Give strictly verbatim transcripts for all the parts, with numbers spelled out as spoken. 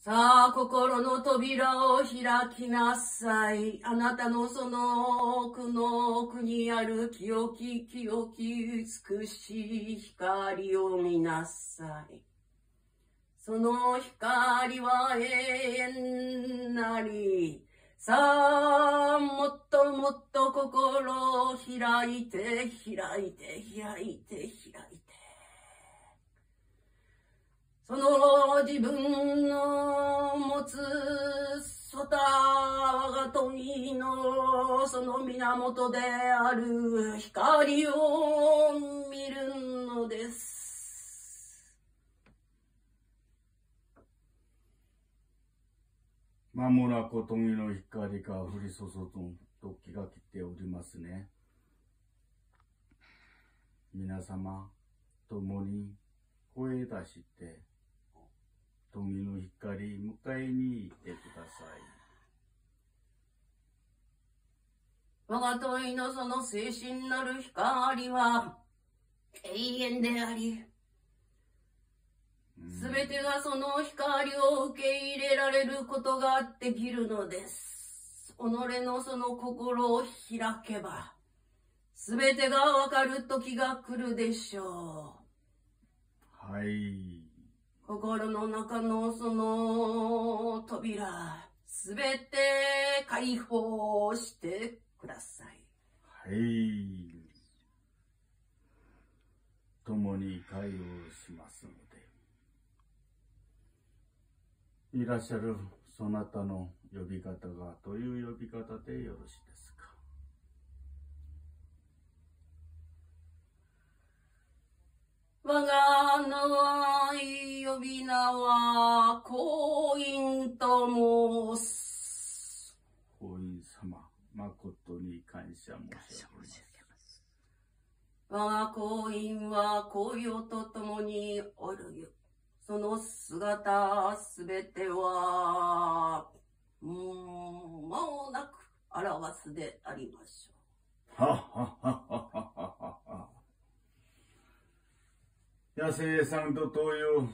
さあ、心の扉を開きなさい。あなたのその奥の奥にある清き清き美しい光を見なさい。その光は永遠なり。さあ、もっともっと心を開いて、開いて、開いて、開いて。その自分の持つそた我が富のその源である光を見るのです。 まもなく富の光が降り注ぐ時が来ておりますね。皆様共に声出して富の光迎えに行ってください。 我が問いのその精神なる光は永遠であり、すべてがその光を受け入れられることができるのです。己のその心を開けば、すべてがわかる時が来るでしょう。はい。 心の中のその扉、すべて解放してください。 はい。共に会をしますので、いらっしゃるそなたの呼び方がという呼び方でよろしいですか。 我が名は呼び名は光陰と申す。 光陰様、誠に感謝申し上げます。 我が光陰は紅葉とともにおるゆ。その姿すべては、もう間もなく表すでありましょう。はっはっはっはっはっは。 野生さんとという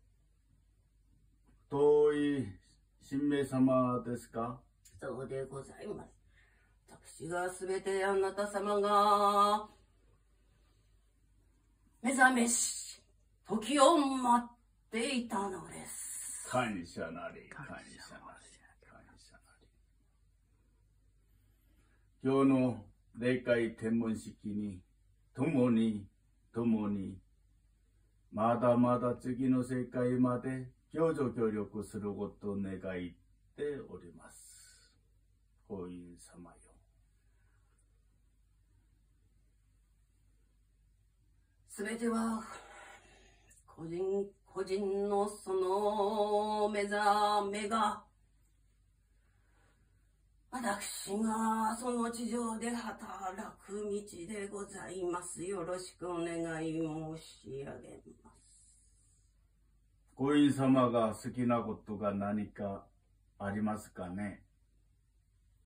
遠い神明様ですか？ そうでございます。私がすべてあなた様が目覚めし時を待っていたのです。 感謝なり、感謝なり、感謝なり。今日の霊界天文式に共に共にまだまだ次の世界まで共助協力することを願っております。光陰様よ。 すべては個人個人のその目覚めが、私がその地上で働く道でございます。よろしくお願い申し上げます。 光陰様が好きなことが何かありますかね？